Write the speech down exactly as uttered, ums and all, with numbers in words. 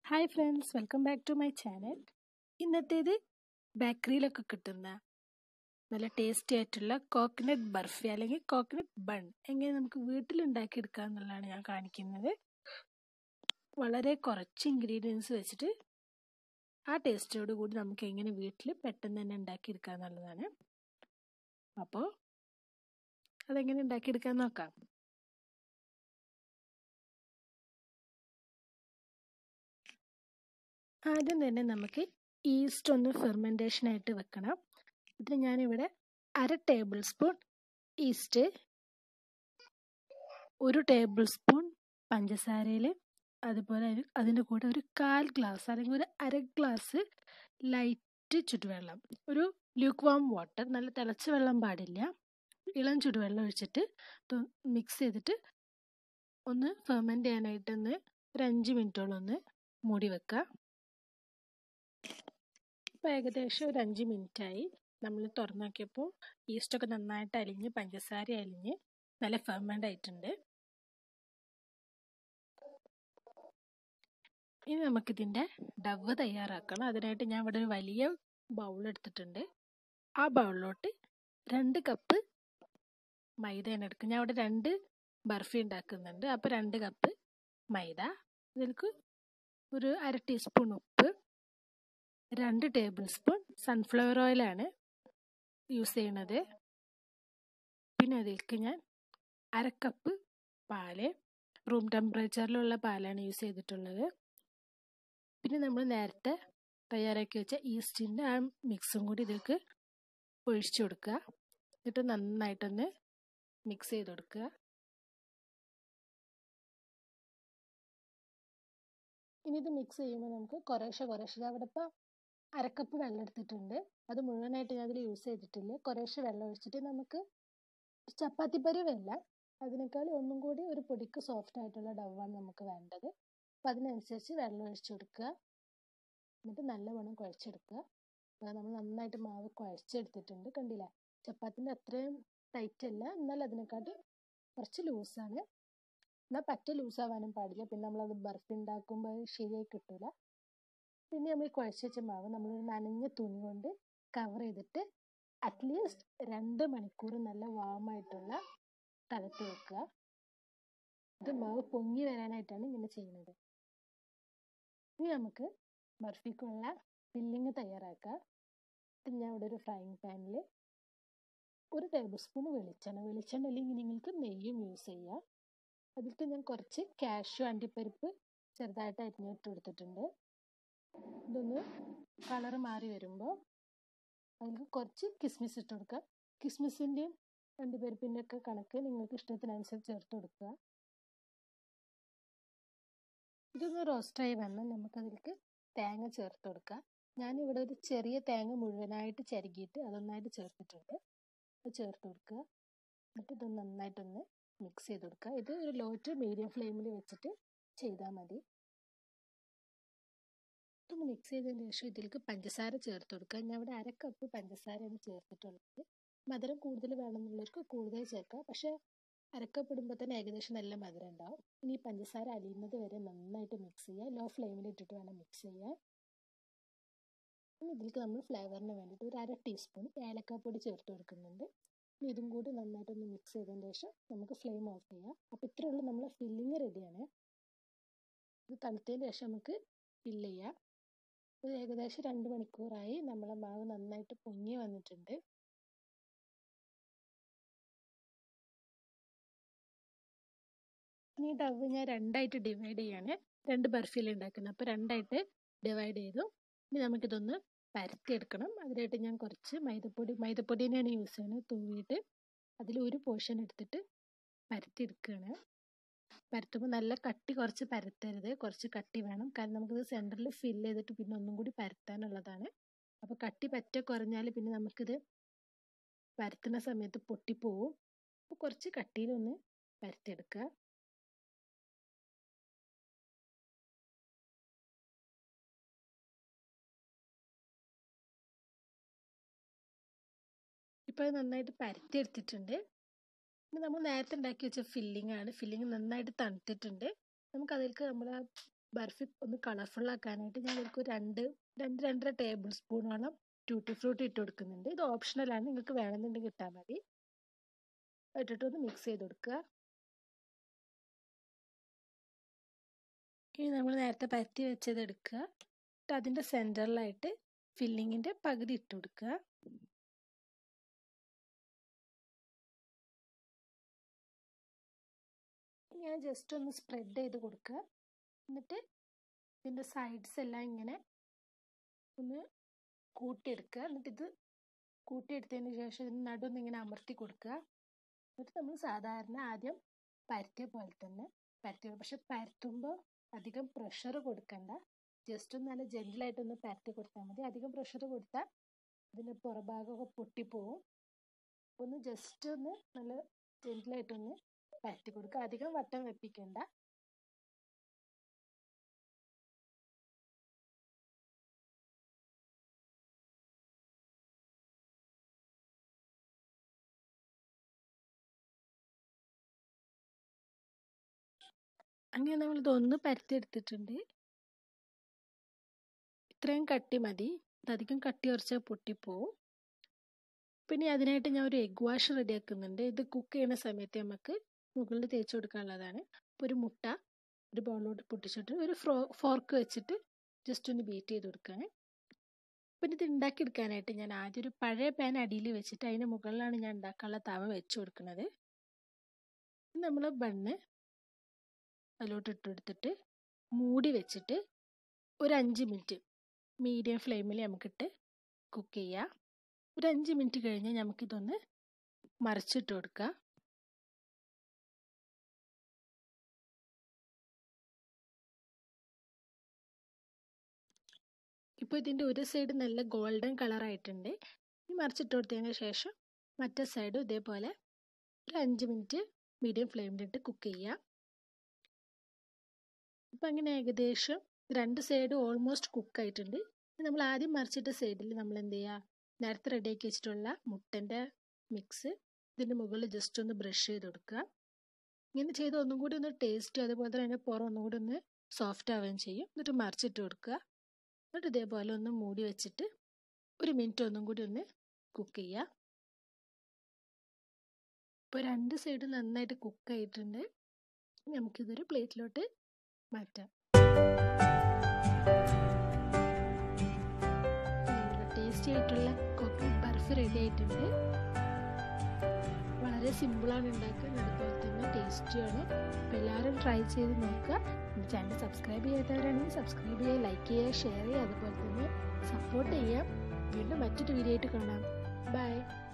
Hi friends, welcome back to my channel. ഇന്നത്തേത് ബേക്കറിയിലൊക്കെ കിട്ടുന്ന നല്ല ടേസ്റ്റി ആയിട്ടുള്ള കോക്കനട്ട് ബർഫി അല്ലെങ്കിൽ കോക്കനട്ട് ബൺ എങ്ങനെ നമുക്ക് വീട്ടിലുണ്ടാക്കിയെടുക്കുക എന്നുള്ളതാണ് ഞാൻ കാണിക്കുന്നത്. വളരെ കുറച്ച് ഇൻഗ്രീഡിയൻസ് വെച്ചിട്ട് ആ ടേസ്റ്റോട് കൂടി നമുക്ക് എങ്ങനെ വീട്ടിൽ പെട്ടെന്ന് തന്നെ ഉണ്ടാക്കിയെടുക്കുക എന്നുള്ളതാണ്. അപ്പോൾ അതെങ്ങനെ ഉണ്ടാക്കിയെടുക്കാൻ നോക്കാം. ആദ്യം തന്നെ നമുക്ക് ഈസ്റ്റ് ഒന്ന് ഫെർമെൻറ്റേഷനായിട്ട് വെക്കണം. ഇതിന് ഞാനിവിടെ അര ടേബിൾ സ്പൂൺ ഈസ്റ്റ്, ഒരു ടേബിൾ സ്പൂൺ പഞ്ചസാരയിൽ, അതുപോലെ അതിൻ്റെ കൂടെ ഒരു കാൽ ഗ്ലാസ് അല്ലെങ്കിൽ ഒരു അര ഗ്ലാസ് ലൈറ്റ് ചുടുവെള്ളം, ഒരു ല്യൂക്ക് വാം വാട്ടർ, നല്ല തിളച്ച വെള്ളം പാടില്ല, ഇളം ചുടുവെള്ളം ഒഴിച്ചിട്ട് മിക്സ് ചെയ്തിട്ട് ഒന്ന് ഫെർമെൻറ്റ് ചെയ്യാനായിട്ടൊന്ന് ഒരു അഞ്ച് മിനിറ്റോളം ഒന്ന് മൂടി വെക്കുക. ഇപ്പോൾ ഏകദേശം ഒരു അഞ്ച് മിനിറ്റായി. നമ്മൾ തുറന്നു നോക്കിയപ്പോൾ ഈസ്റ്റൊക്കെ നന്നായിട്ട് അലിഞ്ഞ് പഞ്ചസാര അലിഞ്ഞ് നല്ല ഫെർമെൻ്റ് ആയിട്ടുണ്ട്. ഇനി നമുക്കിതിൻ്റെ ഡവ് തയ്യാറാക്കണം. അതിനായിട്ട് ഞാൻ ഇവിടെ ഒരു വലിയ ബൗൾ എടുത്തിട്ടുണ്ട്. ആ ബൗളിലോട്ട് രണ്ട് കപ്പ് മൈദയാണ് എടുക്കുക. ഞാൻ ഇവിടെ രണ്ട് ബർഫി ഉണ്ടാക്കുന്നുണ്ട്. അപ്പോൾ രണ്ട് കപ്പ് മൈദ, ഇതിലേക്ക് ഒരു അര ടീസ്പൂൺ ഉപ്പ്, രണ്ട് ടേബിൾ സ്പൂൺ സൺഫ്ലവർ ഓയിലാണ് യൂസ് ചെയ്യണത്. പിന്നെ അതിലേക്ക് ഞാൻ അര കപ്പ് പാല്, റൂം ടെമ്പറേച്ചറിലുള്ള പാലാണ് യൂസ് ചെയ്തിട്ടുള്ളത്. പിന്നെ നമ്മൾ നേരത്തെ തയ്യാറാക്കി വെച്ച ഈസ്റ്റിൻ്റെ ആ മിക്സും കൂടി ഇതിലേക്ക് ഒഴിച്ചു കൊടുക്കുക. എന്നിട്ട് നന്നായിട്ടൊന്ന് മിക്സ് ചെയ്ത് കൊടുക്കുക. ഇനി ഇത് മിക്സ് ചെയ്യുമ്പോൾ നമുക്ക് കുറേശ്ശെ കുറേശ്ശെ, അവിടെ ഇപ്പോൾ അരക്കപ്പ് വെള്ളം എടുത്തിട്ടുണ്ട്, അത് മുഴുവനായിട്ട് ഞാൻ അതിൽ യൂസ് ചെയ്തിട്ടില്ല. കുറേശ്ശെ വെള്ളം ഒഴിച്ചിട്ട് നമുക്ക് ചപ്പാത്തി പരുവല്ല, അതിനേക്കാൾ ഒന്നും കൂടി ഒരു പൊടിക്ക് സോഫ്റ്റ് ആയിട്ടുള്ള ഡവാണ് നമുക്ക് വേണ്ടത്. അപ്പം അതിനനുസരിച്ച് വെള്ളം ഒഴിച്ചു കൊടുക്കുക. എന്നിട്ട് നല്ലവണ്ണം കുഴച്ചെടുക്കുക. നമ്മൾ നന്നായിട്ട് മാവ് കുഴച്ചെടുത്തിട്ടുണ്ട്, കണ്ടില്ല? ചപ്പാത്തിൻ്റെ അത്രയും ടൈറ്റ് അല്ല, എന്നാൽ അതിനെക്കാട്ടി കുറച്ച് ലൂസാണ്. എന്നാൽ പറ്റ ലൂസാവാനും പാടില്ല, പിന്നെ നമ്മളത് ബർഫി ഉണ്ടാക്കുമ്പോൾ ശരിയായി കിട്ടില്ല. പിന്നെ നമ്മൾ കുഴച്ച് വെച്ച മാവ് നമ്മളൊരു നനഞ്ഞ തുണി കൊണ്ട് കവർ ചെയ്തിട്ട് അറ്റ്ലീസ്റ്റ് രണ്ട് മണിക്കൂർ നല്ല വാമായിട്ടുള്ള സ്ഥലത്ത് വെക്കുക. ഇത് മാവ് പൊങ്ങി വരാനായിട്ടാണ് ഇങ്ങനെ ചെയ്യുന്നത്. ഇനി നമുക്ക് ബർഫിക്കുള്ള ഫില്ലിങ് തയ്യാറാക്കുക. ഞാൻ ഇവിടെ ഒരു ഫ്രൈങ് പാനിൽ ഒരു ടേബിൾ സ്പൂൺ വെളിച്ചെണ്ണ, വെളിച്ചെണ്ണ അല്ലെങ്കിൽ നിങ്ങൾക്ക് നെയ്യും യൂസ് ചെയ്യാം. അതിലേക്ക് ഞാൻ കുറച്ച് കാഷ്യൂ അണ്ടിപ്പരിപ്പ് ചെറുതായിട്ട് അരിഞ്ഞിട്ട് കൊടുത്തിട്ടുണ്ട്. ഇതൊന്ന് കളർ മാറി വരുമ്പോൾ അതിലേക്ക് കുറച്ച് കിസ്മിസ് ഇട്ട് കൊടുക്കുക. കിസ്മിസിൻ്റെയും അണ്ടിപ്പരിപ്പിൻ്റെ ഒക്കെ കണക്ക് നിങ്ങൾക്ക് ഇഷ്ടത്തിനനുസരിച്ച് ചേർത്ത് കൊടുക്കുക. ഇതൊന്ന് റോസ്റ്റായി വന്നാൽ നമുക്കതിലേക്ക് തേങ്ങ ചേർത്ത് കൊടുക്കുക. ഞാനിവിടെ ഒരു ചെറിയ തേങ്ങ മുഴുവനായിട്ട് ചിരകിയിട്ട് അതൊന്നായിട്ട് ചേർത്തിട്ടുണ്ട്. അത് ചേർത്ത് കൊടുക്കുക. എന്നിട്ട് ഇത് നന്നായിട്ടൊന്ന് മിക്സ് ചെയ്ത് കൊടുക്കുക. ഇത് ഒരു ലോ ടു മീഡിയം ഫ്ലെയിമിൽ വെച്ചിട്ട് ചെയ്താൽ മതി. ഇതൊന്ന് മിക്സ് ചെയ്തതിന് ശേഷം ഇതിലേക്ക് പഞ്ചസാര ചേർത്ത് കൊടുക്കുക. ഞാൻ ഇവിടെ അര കപ്പ് പഞ്ചസാരയാണ് ചേർത്തിട്ടുള്ളത്. മധുരം കൂടുതൽ വേണമെന്നുള്ളവർക്ക് കൂടുതൽ ചേർക്കുക, പക്ഷേ അരക്കപ്പ് ഇടുമ്പോൾ തന്നെ ഏകദേശം നല്ല മധുരം ഉണ്ടാവും. ഇനി പഞ്ചസാര അലിയുന്നത് വരെ നന്നായിട്ട് മിക്സ് ചെയ്യുക. ലോ ഫ്ലെയിമിൽ ഇട്ടിട്ട് വേണം മിക്സ് ചെയ്യാൻ. ഇനി ഇതിലേക്ക് നമ്മൾ ഫ്ലേവറിന് വേണ്ടിയിട്ട് ഒരു അര ടീസ്പൂൺ ഏലക്കാപ്പൊടി ചേർത്ത് കൊടുക്കുന്നുണ്ട്. ഇനി ഇതും കൂടി നന്നായിട്ടൊന്ന് മിക്സ് ചെയ്തതിന് ശേഷം നമുക്ക് ഫ്ലെയിം ഓഫ് ചെയ്യാം. അപ്പോൾ ഇത്രയേ ഉള്ളൂ, നമ്മളെ ഫില്ലിങ് റെഡിയാണ്. ഇത് തണുത്തതിന് ശേഷം നമുക്ക് ഫില്ല് ചെയ്യാം. ഇത് ഏകദേശം രണ്ട് മണിക്കൂറായി. നമ്മളെ മാവ് നന്നായിട്ട് പൊങ്ങി വന്നിട്ടുണ്ട്. ഇനി ഡവ് ഞാൻ രണ്ടായിട്ട് ഡിവൈഡ് ചെയ്യാണ്. രണ്ട് ബർഫിയിൽ ഉണ്ടാക്കുന്നത്, അപ്പോൾ രണ്ടായിട്ട് ഡിവൈഡ് ചെയ്തു. ഇനി നമുക്കിതൊന്ന് പരത്തിയെടുക്കണം. അതിനായിട്ട് ഞാൻ കുറച്ച് മൈദപ്പൊടി മൈദപ്പൊടി തന്നെയാണ് യൂസ് ചെയ്യുന്നത്. തൂവിയിട്ട് അതിൽ ഒരു പോർഷൻ എടുത്തിട്ട് പരത്തിയെടുക്കുകയാണ്. പരത്തുമ്പോൾ നല്ല കട്ടി കുറച്ച് പരത്തരുത്, കുറച്ച് കട്ടി വേണം. കാരണം നമുക്കിത് സെൻറ്ററിൽ ഫില്ല് ചെയ്തിട്ട് പിന്നെ ഒന്നും കൂടി പരത്താനുള്ളതാണ്. അപ്പോൾ കട്ടി പറ്റ കുറഞ്ഞാൽ പിന്നെ നമുക്കിത് പരത്തുന്ന സമയത്ത് പൊട്ടിപ്പോവും. അപ്പോൾ കുറച്ച് കട്ടിയിലൊന്ന് പരത്തിയെടുക്കുക. ഇപ്പോൾ അത് നന്നായിട്ട് പരത്തിയെടുത്തിട്ടുണ്ട്. ഇനി നമ്മൾ നേരത്തെ ഉണ്ടാക്കി വെച്ച ഫില്ലിംഗ് ആണ്. ഫില്ലിംഗ് നന്നായിട്ട് തണുത്തിട്ടുണ്ട്. നമുക്കതിലേക്ക് നമ്മൾ ബർഫി ഒന്ന് കളർഫുൾ ആക്കാനായിട്ട് ഞാൻ ഇതിലേക്ക് രണ്ട് രണ്ട് രണ്ടര ടേബിൾ സ്പൂണോളം ട്യൂട്ടി ഫ്രൂട്ടി ഇട്ട് കൊടുക്കുന്നുണ്ട്. ഇത് ഓപ്ഷണലാണ്, നിങ്ങൾക്ക് വേണമെന്നുണ്ടെങ്കിൽ ഇട്ടാൽ മതി. ഇട്ടിട്ടൊന്ന് മിക്സ് ചെയ്ത് കൊടുക്കുക. ഇനി നമ്മൾ നേരത്തെ പരത്തി വെച്ചത് എടുക്കുക. എന്നിട്ട് അതിൻ്റെ സെൻറ്ററിലായിട്ട് ഫില്ലിങ്ങിൻ്റെ പകുതി ഇട്ട് കൊടുക്കുക. ഞാൻ ജസ്റ്റ് ഒന്ന് സ്പ്രെഡ് ചെയ്ത് കൊടുക്കുക. എന്നിട്ട് ഇതിൻ്റെ സൈഡ്സ് എല്ലാം ഇങ്ങനെ ഒന്ന് കൂട്ടിയെടുക്കുക. എന്നിട്ട് ഇത് കൂട്ടിയെടുത്തതിന് ശേഷം ഇതിന് നടുവൊന്ന് ഇങ്ങനെ അമർത്തി കൊടുക്കുക. എന്നിട്ട് നമ്മൾ സാധാരണ ആദ്യം പരത്തിയ പോലെ തന്നെ പരത്തി, പക്ഷെ പരത്തുമ്പോൾ അധികം പ്രഷർ കൊടുക്കണ്ട. ജസ്റ്റ് ഒന്ന് നല്ല ജെന്റിലായിട്ടൊന്ന് പരത്തി കൊടുത്താൽ മതി. അധികം പ്രഷർ കൊടുത്താൽ ഇതിൻ്റെ പുറഭാഗമൊക്കെ പൊട്ടിപ്പോവും. ഒന്ന് ജസ്റ്റ് ഒന്ന് നല്ല ജെന്റിലായിട്ടൊന്ന് പരത്തി കൊടുക്കുക. അധികം വട്ടം വെപ്പിക്കണ്ട. അങ്ങനെ നമ്മൾ ഇതൊന്ന് പരത്തി എടുത്തിട്ടുണ്ട്. ഇത്രയും കട്ടി മതി. ഇതധികം കട്ടി കുറച്ചാൽ പൊട്ടിപ്പോവും. പിന്നെ അതിനായിട്ട് ഞാൻ ഒരു എഗ് വാഷ് റെഡിയാക്കുന്നുണ്ട്. ഇത് കുക്ക് ചെയ്യുന്ന സമയത്ത് നമുക്ക് മുകളിൽ തേച്ച് കൊടുക്കാനുള്ളതാണ്. അപ്പോൾ ഒരു മുട്ട ഒരു ബൗളിലോട്ട് പൊട്ടിച്ചിട്ട് ഒരു ഫ്രോ ഫോർക്ക് വെച്ചിട്ട് ജസ്റ്റ് ഒന്ന് ബീറ്റ് ചെയ്ത് കൊടുക്കുകയാണ്. പിന്നെ ഇത് ഉണ്ടാക്കിയെടുക്കാനായിട്ട് ഞാൻ ആദ്യം ഒരു പഴയ പാൻ അടിയിൽ വെച്ചിട്ട് അതിന് മുകളിലാണ് ഞാൻ ഉണ്ടാക്കാനുള്ള തവ വെച്ച് കൊടുക്കുന്നത്. നമ്മൾ ബണ്ണ് അതിലോട്ട് ഇട്ട് കൊടുത്തിട്ട് മൂടി വെച്ചിട്ട് ഒരു അഞ്ച് മിനിറ്റ് മീഡിയം ഫ്ലെയിമിൽ നമുക്കിട്ട് കുക്ക് ചെയ്യാം. ഒരു അഞ്ച് മിനിറ്റ് കഴിഞ്ഞ് നമുക്കിതൊന്ന് മറിച്ചിട്ട് കൊടുക്കാം. ഇപ്പോൾ ഇതിൻ്റെ ഒരു സൈഡ് നല്ല ഗോൾഡൻ കളറായിട്ടുണ്ട്. ഈ മറിച്ചിട്ട് കൊടുത്തതിന് ശേഷം മറ്റേ സൈഡും ഇതേപോലെ ഒരു അഞ്ച് മിനിറ്റ് മീഡിയം ഫ്ലെയിമിലിട്ട് കുക്ക് ചെയ്യാം. ഇപ്പം അങ്ങനെ ഏകദേശം രണ്ട് സൈഡ് ഓൾമോസ്റ്റ് കുക്കായിട്ടുണ്ട്. നമ്മൾ ആദ്യം മറിച്ചിട്ട സൈഡിൽ നമ്മൾ എന്ത് ചെയ്യുക, നേരത്തെ റെഡിയാക്കി വെച്ചിട്ടുള്ള മുട്ടൻ്റെ മിക്സ് ഇതിൻ്റെ മുകളിൽ ജസ്റ്റ് ഒന്ന് ബ്രഷ് ചെയ്ത് കൊടുക്കുക. ഇങ്ങനെ ചെയ്ത് ഒന്നും കൂടി ഒന്ന് ടേസ്റ്റ്, അതുപോലെ തന്നെ അതിൻ്റെ പുറം ഒന്നും കൂടി ഒന്ന് സോഫ്റ്റ് ആവുകയും ചെയ്യും. എന്നിട്ട് മറിച്ചിട്ട് കൊടുക്കുക. എന്നിട്ട് ഇതേപോലെ ഒന്ന് മൂടി വെച്ചിട്ട് ഒരു മിനിറ്റ് ഒന്നും കൂടി ഒന്ന് കുക്ക് ചെയ്യുക. ഇപ്പോൾ രണ്ട് സൈഡ് നന്നായിട്ട് കുക്കായിട്ടുണ്ട്. നമുക്കിതൊരു പ്ലേറ്റിലോട്ട് മാറ്റാം. ടേസ്റ്റി ആയിട്ടുള്ള കോക്കനട്ട് ബർഫി റെഡി ആയിട്ടുണ്ട്. വളരെ സിമ്പിളാണ് ഉണ്ടാക്കാൻ, അതുപോലെ തന്നെ ടേസ്റ്റിയാണ്. അപ്പോൾ എല്ലാവരും ട്രൈ ചെയ്ത് നോക്കുക. ചാനൽ സബ്സ്ക്രൈബ് ചെയ്യാത്തവരാണെങ്കിൽ സബ്സ്ക്രൈബ് ചെയ്യുക, ലൈക്ക് ചെയ്യുക, ഷെയർ ചെയ്യുക, അതുപോലെ തന്നെ സപ്പോർട്ട് ചെയ്യുക. വീണ്ടും മറ്റൊരു വീഡിയോ ആയിട്ട് കാണാം. ബൈ.